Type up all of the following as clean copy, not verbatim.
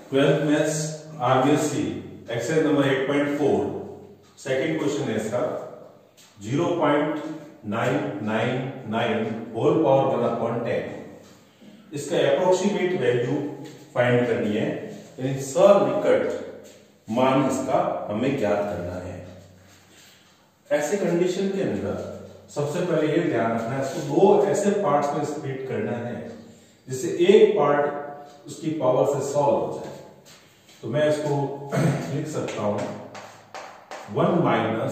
12th maths RBSE exercise number 8.4 second question है इसका 0.999 whole power 1/10 इसका अप्रोक्सीमेट वैल्यू फाइंड करनी है, यानी सन्निकट मान इसका हमें ज्ञात करना है। ऐसे कंडीशन के अंदर सबसे पहले ये ध्यान रखना है, इसको दो ऐसे पार्ट्स में स्प्लिट करना है जिससे एक पार्ट उसकी पावर से सॉल्व हो जाए। तो मैं इसको लिख सकता हूं 1 माइनस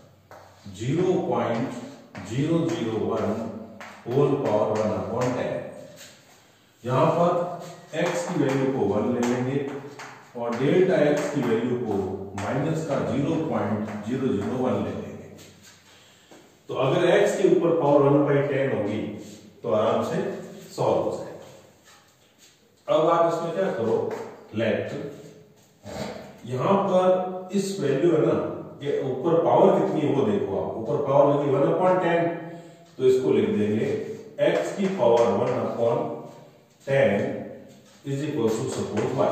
0.001 होल पावर 1/10। यहां पर x की वैल्यू को 1 ले लेंगे और डेल्टा x की वैल्यू को माइनस का 0.001 ले लेंगे। तो अगर x के ऊपर पावर 1/10 होगी तो आराम से सॉल्व हो जाएगा। अब आप इसमें क्या करो, लेट यहां पर इस वैल्यू है ना, ये ऊपर पावर कितनी है वो देखो आप, ऊपर पावर लगी 1/10 तो इसको लिख देंगे x की power 1/10 is equal to suppose y।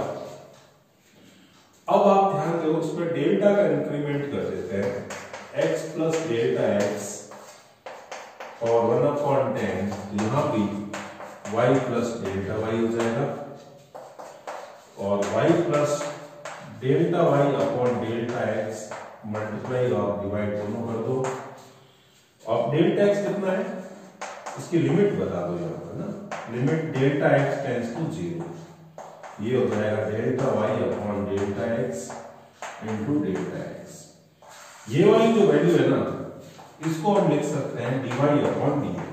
अब आप ध्यान दो, उसमें डेल्टा का इंक्रीमेंट कर देते हैं, x प्लस डेल्टा x और 1/10, यहां भी y प्लस डेल्टा y हो जाएगा और y plus delta y upon delta x multiply और डिवाइड दोनों कर दो। अब डेल्टा x कितना है, इसकी लिमिट बता दो यहां पर ना, limit delta x tends to 0, ये हो जाएगा delta y upon delta x into delta x। ये वाली जो वैल्यू है ना, इसको हम लिख सकते हैं dy अपॉन dx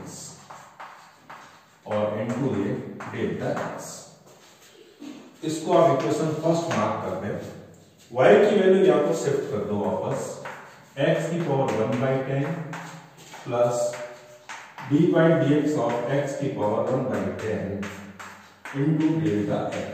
और इनटू ये डेल्टा x। इसको आप इक्वेशन फर्स्ट मार्क कर दें, y की वैल्यू यहां पर शिफ्ट कर दो वापस, x की power 1/10 plus dy dx of x की पावर 1/10 इनटू डेल्टा x।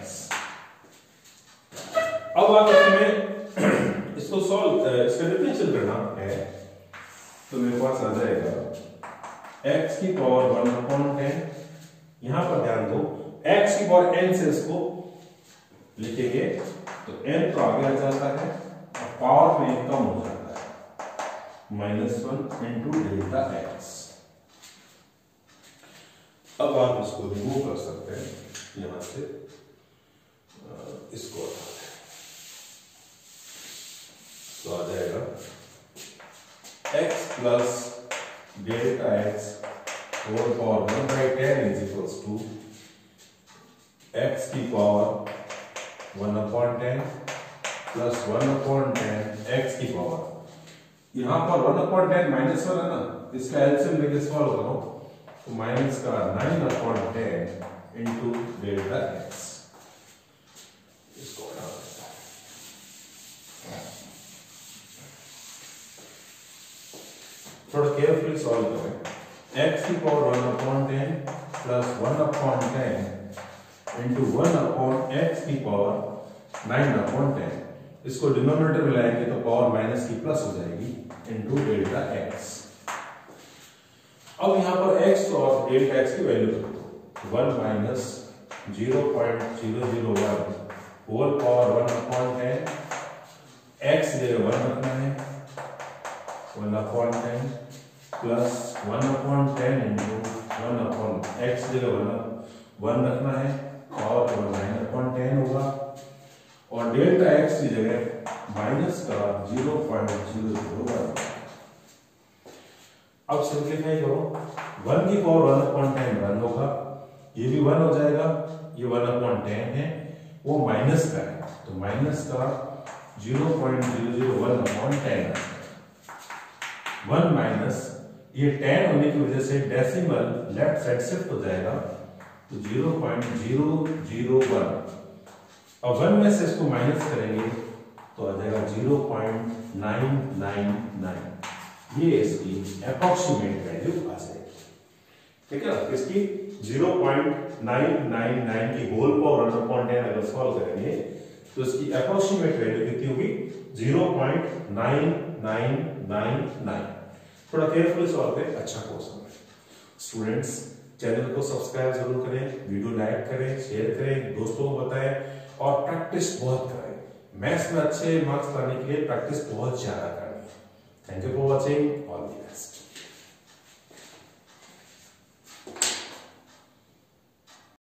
अब आप इसमें इसको सॉल्व, इसका डिफरेंशियल करना है तो मेरे पास आ जाएगा x की पावर 1/10, यहां पर ध्यान दो x की पावर n से इसको लिखेंगे तो n तो आगे आ जाता है और पावर में कम हो जाता है, -1 इनटू डेल्टा x। अब आप इसको रिमूव कर सकते हैं यहां से, इसको तो आ जाएगा x plus delta x whole power 1/10 is equals to x की पावर 1/10 प्लस 1/10 x की पावर, यहां पर 1/10 -1 है ना, इसका एलसीएम लेके सॉल्व करो तो माइनस का 9/10 इनटू डेल्टा x। इसको हटा देता है, थोड़ा केयरफुली सॉल्व करें। x की पावर 1/10 प्लस 1/10 इनटू 1/x की पावर 9/10, इसको डिनोमिनेटर में लाएंगे तो पावर माइनस की प्लस हो जाएगी इनटू डेल्टा x। अब यहां पर x और डेल्टा x की वैल्यू रख दो, 1 माइनस 0.001 होल पावर 1/10, x जगह 1 रखना है 1/10 प्लस 1/10 इनटू 1/x जगह 1 रखना है और 9/10 होगा और डेल्टा x की जगह माइनस का 0.001। अब सिंप्लीफाई करो, 1 की पावर 1/10 1 होगा, ये भी 1 हो जाएगा, ये 1/10 है, वो माइनस का है तो माइनस का 0.001/10 1 माइनस ये 10 होने की वजह से डेसिमल लेफ्ट साइड शिफ्ट हो जाएगा तो 0.001। अब 1 में से इसको माइनस करेंगे तो आ जाएगा 0.999, ये इसकी अप्रोक्सीमेट वैल्यू आ जाएगी। ठीक है, इसकी 0.999 की होल पावर 1/10 अगर सॉल्व करेंगे तो इसकी अप्रोक्सीमेट वैल्यू कितनी होगी, 0.9999। थोड़ा केयरफुली सॉल्व करें, अच्छा क्वेश्चन है। स्टूडेंट्स चैनल को सब्सक्राइब जरूर करें, वीडियो लाइक करें, शेयर करें, दोस्तों को बताएं और प्रैक्टिस बहुत करें। मैथ्स में अच्छे मार्क्स लाने के लिए प्रैक्टिस बहुत ज्यादा करनी है। Thank you for watching.